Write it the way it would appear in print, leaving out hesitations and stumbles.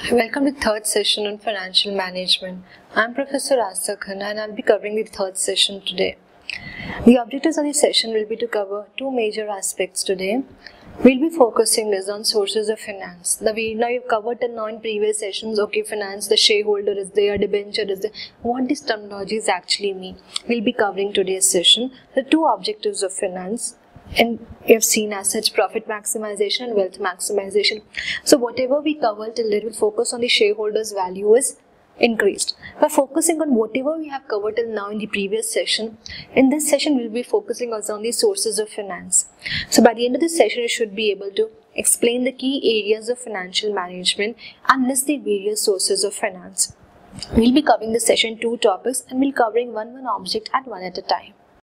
Welcome to the third session on financial management. I'm Professor Asta Khanna and I'll be covering the third session today. The objectives of the session will be to cover two major aspects today. We'll be focusing this on sources of finance. Now you've covered the 9 previous sessions. Okay, finance, the shareholder is there, debenture is there. What these terminologies actually mean. We'll be covering today's session. The two objectives of finance. And we have seen as such profit maximization and wealth maximization. So whatever we cover till it will focus on the shareholders' value is increased. By focusing on whatever we have covered till now in the previous session, in this session we'll be focusing also on the sources of finance. So by the end of this session you should be able to explain the key areas of financial management and list the various sources of finance. We'll be covering this session 2 topics and we'll be covering one object at a time.